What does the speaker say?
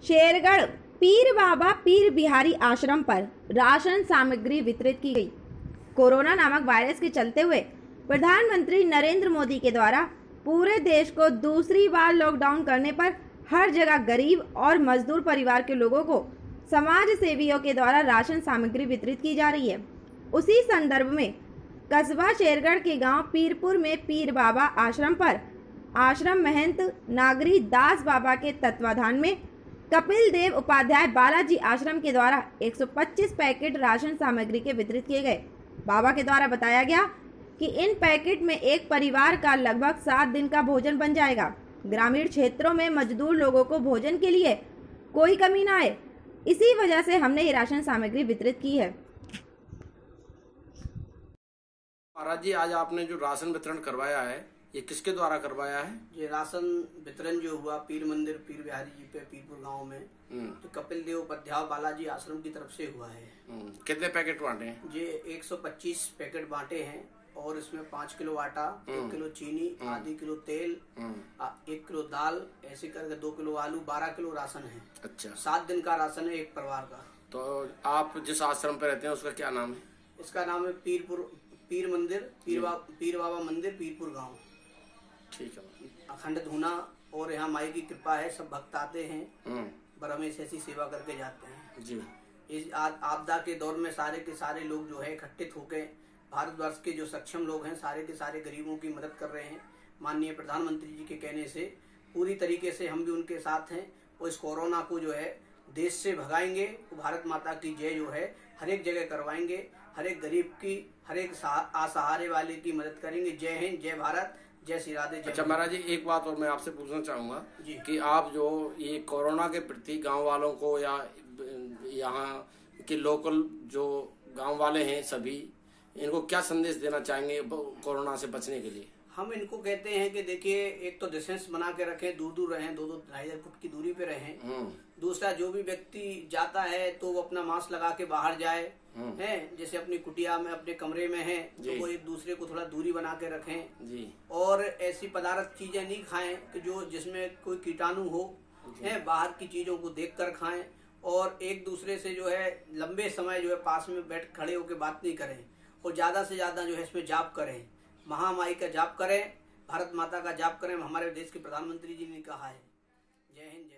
शेरगढ़ पीर बाबा पीर बिहारी आश्रम पर राशन सामग्री वितरित की गई। कोरोना नामक वायरस के चलते हुए प्रधानमंत्री नरेंद्र मोदी के द्वारा पूरे देश को दूसरी बार लॉकडाउन करने पर हर जगह गरीब और मजदूर परिवार के लोगों को समाज सेवियों के द्वारा राशन सामग्री वितरित की जा रही है। उसी संदर्भ में कस्बा शेरगढ़ के गांव पीरपुर में पीर बाबा आश्रम पर आश्रम महंत नागरी दास बाबा के तत्वाधान में कपिल देव उपाध्याय बालाजी आश्रम के द्वारा 125 पैकेट राशन सामग्री के वितरित किए गए। बाबा के द्वारा बताया गया कि इन पैकेट में एक परिवार का लगभग 7 दिन का भोजन बन जाएगा। ग्रामीण क्षेत्रों में मजदूर लोगों को भोजन के लिए कोई कमी ना आए, इसी वजह से हमने ये राशन सामग्री वितरित की है। महाराज जी, आज आपने जो राशन वितरण करवाया है, ये किसके द्वारा करवाया है? ये राशन वितरण जो हुआ पीर मंदिर पीर बिहारी जी पे पीरपुर गांव में तो कपिल देव उपाध्याय बालाजी आश्रम की तरफ से हुआ है। कितने पैकेट बांटे हैं? ये 125 पैकेट बांटे हैं और इसमें 5 किलो आटा, 1 किलो चीनी, आधी किलो तेल, 1 किलो दाल, ऐसे करके 2 किलो आलू, 12 किलो राशन है। अच्छा, 7 दिन का राशन है एक परिवार का। तो आप जिस आश्रम पे रहते हैं उसका क्या नाम है? इसका नाम है पीर मंदिर पीर बाबा मंदिर पीरपुर गाँव। ठीक है। अखंड धुना और यहाँ माई की कृपा है, सब भक्त आते हैं, बरमेश ऐसी सेवा करके जाते हैं जी। इस आपदा के दौर में सारे के सारे लोग जो है इकट्ठित होकर भारतवर्ष के जो सक्षम लोग हैं सारे के सारे गरीबों की मदद कर रहे हैं। माननीय प्रधानमंत्री जी के कहने से पूरी तरीके से हम भी उनके साथ हैं और इस कोरोना को जो है देश से भगाएंगे। भारत माता की जय जो है हर एक जगह करवाएंगे, हर एक गरीब की, हर एक असहारे वाले की मदद करेंगे। जय हिंद, जय भारत, जय श्री राधे। अच्छा महाराज जी, एक बात और मैं आपसे पूछना चाहूंगा कि आप जो ये कोरोना के प्रति गांव वालों को या यहाँ के लोकल जो गांव वाले हैं सभी, इनको क्या संदेश देना चाहेंगे कोरोना से बचने के लिए? हम इनको कहते हैं कि देखिए, एक तो डिस्टेंस बना के रखें, दूर दूर रहें, 2-2-2.5 फुट की दूरी पे रहें। दूसरा, जो भी व्यक्ति जाता है तो वो अपना मास्क लगा के बाहर जाए, है जैसे अपनी कुटिया में अपने कमरे में है तो वो एक दूसरे को थोड़ा दूरी बना के रखें जी। और ऐसी पदार्थ चीजें नहीं खाएं कि जो जिसमें कोई कीटाणु हो, है बाहर की चीजों को देख कर खाएं। और एक दूसरे से जो है लंबे समय जो है पास में बैठ खड़े होकर बात नहीं करें और ज्यादा से ज्यादा जो है इसमें जाप करें, महामाई का जाप करें, भारत माता का जाप करें। हमारे देश के प्रधानमंत्री जी ने कहा है। जय हिंद।